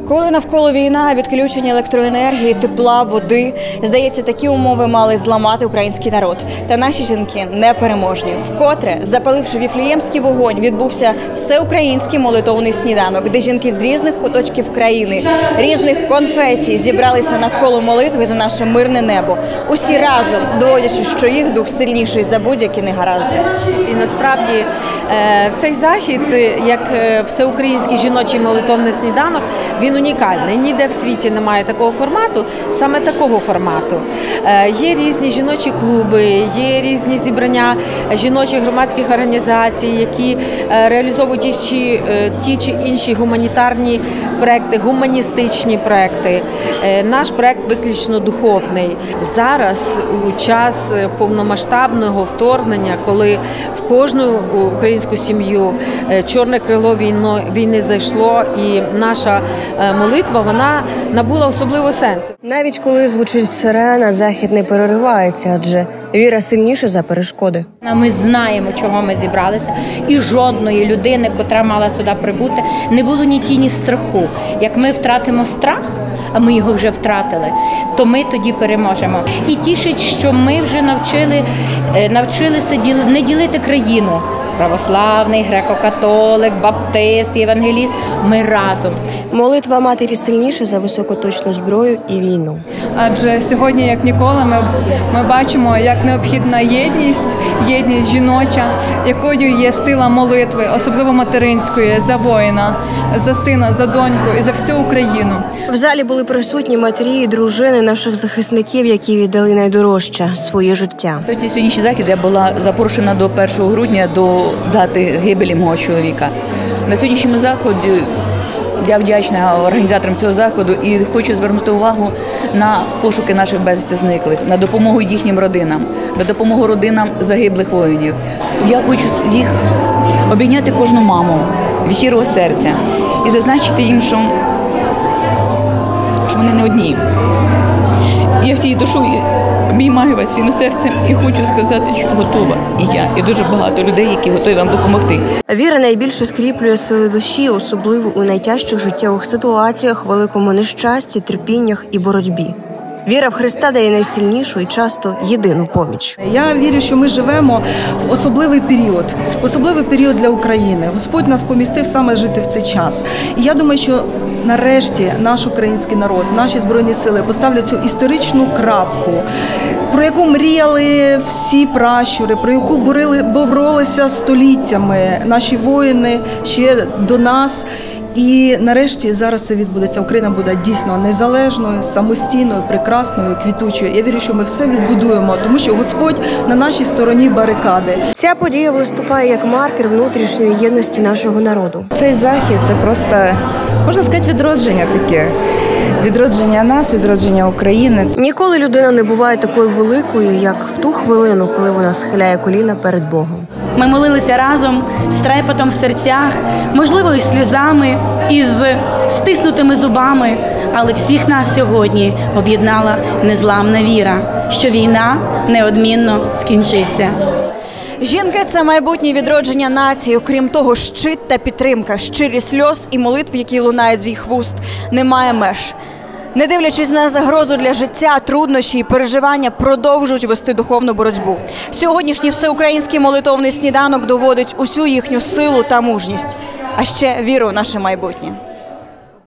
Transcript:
Коли навколо війна, відключення електроенергії, тепла, води, здається, такі умови мали зламати український народ. Та наші жінки непереможні. Вкотре, запаливши віфлеємський вогонь, відбувся всеукраїнський молитовний сніданок, де жінки з різних куточків країни, різних конфесій зібралися навколо молитви за наше мирне небо. Усі разом, доводячи, що їх дух сильніший за будь-які негаразди. І насправді цей захід, як всеукраїнський жіночий молитовний сніданок, він унікальний. Ніде в світі немає такого формату, саме такого формату. Є різні жіночі клуби, є різні зібрання жіночих громадських організацій, які реалізовують ті чи інші гуманітарні проекти, гуманістичні проекти. Наш проект виключно духовний. Зараз, у час повномасштабного вторгнення, коли в кожну українську сім'ю чорне крило війни зайшло, і наша молитва, вона набула особливого сенсу. Навіть коли звучить сирена, захід не переривається, адже віра сильніша за перешкоди. Ми знаємо, чого ми зібралися, і жодної людини, котра мала сюди прибути, не було ні тіні страху. Як ми втратимо страх, а ми його вже втратили, то ми тоді переможемо. І тішить, що ми вже навчилися не ділити країну. Православний, греко-католик, баптист, євангеліст – ми разом. Молитва матері сильніша за високоточну зброю і війну. Адже сьогодні, як ніколи, ми бачимо, як необхідна єдність жіноча, якою є сила молитви, особливо материнської, за воїна, за сина, за доньку і за всю Україну. В залі були присутні матері і дружини наших захисників, які віддали найдорожче – своє життя. Сьогоднішній захід я була запрошена до 1 грудня, до дати гибелі мого чоловіка. На сьогоднішньому заході я вдячна організаторам цього заходу і хочу звернути увагу на пошуки наших безвісти зниклих, на допомогу їхнім родинам, на допомогу родинам загиблих воїнів. Я хочу їх обійняти кожну маму від щирого серця і зазначити їм, що вони не одні. Я всією душою обіймаю вас своїм серцем і хочу сказати, що готова і я, і дуже багато людей, які готові вам допомогти. Віра найбільше скріплює сили душі, особливо у найтяжчих життєвих ситуаціях, великому нещасті, терпіннях і боротьбі. Віра в Христа дає найсильнішу і часто єдину поміч. Я вірю, що ми живемо в особливий період для України. Господь нас помістив саме жити в цей час. І я думаю, що нарешті наш український народ, наші Збройні Сили поставлять цю історичну крапку, про яку мріяли всі пращури, про яку боролися століттями наші воїни ще до нас. І нарешті зараз це відбудеться. Україна буде дійсно незалежною, самостійною, прекрасною, квітучою. Я вірю, що ми все відбудуємо, тому що Господь на нашій стороні барикади. Ця подія виступає як маркер внутрішньої єдності нашого народу. Цей захід – це просто, можна сказати, відродження таке. Відродження нас, відродження України. Ніколи людина не буває такою великою, як в ту хвилину, коли вона схиляє коліна перед Богом. Ми молилися разом, з трепетом в серцях, можливо, із сльозами, із стиснутими зубами, але всіх нас сьогодні об'єднала незламна віра, що війна неодмінно скінчиться. Жінки – це майбутнє відродження нації. Окрім того, щит та підтримка, щирі сльоз і молитв, які лунають з їх вуст, немає меж. Не дивлячись на загрозу для життя, труднощі і переживання продовжують вести духовну боротьбу. Сьогоднішній всеукраїнський молитовний сніданок доводить усю їхню силу та мужність, а ще віру в наше майбутнє.